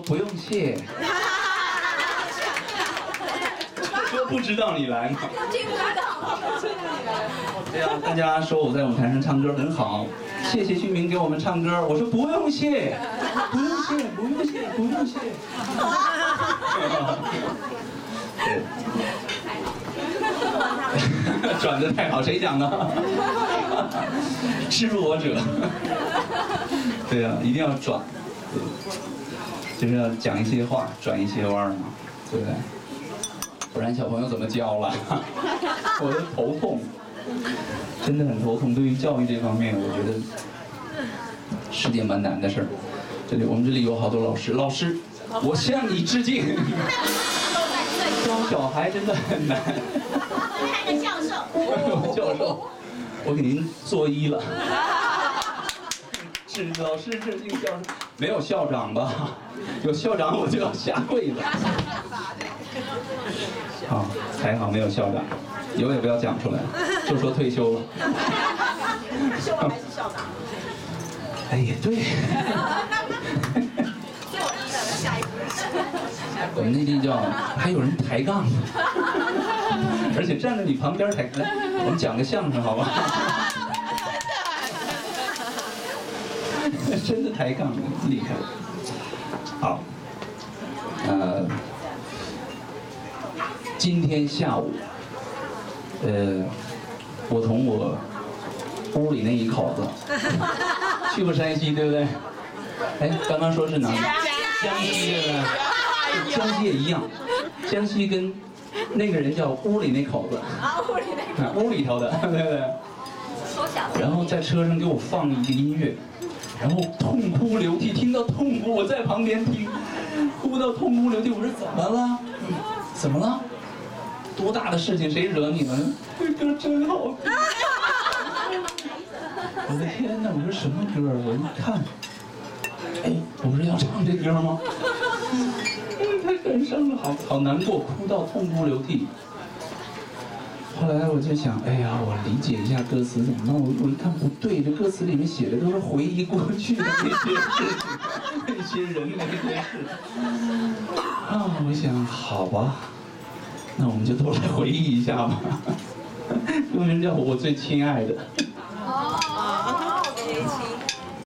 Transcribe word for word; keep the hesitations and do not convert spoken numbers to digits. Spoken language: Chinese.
不用谢。说不知道你来吗？ 听不到。 对呀，大家说我在舞台上唱歌很好，谢谢旭明给我们唱歌。我说不用谢，不用谢，不用谢，不用谢。对。转的太好，谁讲的？知我者。对呀、啊，一定要转，对，就是要讲一些话，转一些弯嘛，对不对？不然小朋友怎么教了？我都头痛，真的很头痛。对于教育这方面，我觉得是件蛮难的事儿。这里我们这里有好多老师，老师，我向你致敬。教小孩真的很难。 还有个教授， 教授，我给您作揖了。是老师致敬教授，没有校长吧？有校长我就要下跪了。好，还好没有校长，有也不要讲出来，就说退休了。 退休了还是校长？ 哎也对。我们那地叫还有人抬杠，而且站在你旁边抬。来，我们讲个相声好吧？真的抬杠厉害。好，呃，今天下午，呃，我同我屋里那一口子去过山西，对不对？哎，刚刚说是哪里？江西，对不对？江西也一样，江西跟那个人叫屋里那口子， 啊，屋里那啊，屋里头的，对不对？然后在车上给我放一个音乐，然后痛哭流涕，听到痛哭，我在旁边听，哭到痛哭流涕。我说怎么了？怎么了？多大的事情，谁惹你了？这歌真好听。我的天哪！我说什么歌？我一看，哎，我说要唱这歌吗？太感伤了，好好难过，哭到痛哭流涕。后来我就想，哎呀，我理解一下歌词怎么弄？我我一看不对，这歌词里面写的都是回忆过去的那些事情，那些人那些事。啊，我想好吧，那我们就都来回忆一下吧。歌名叫《我最亲爱的》。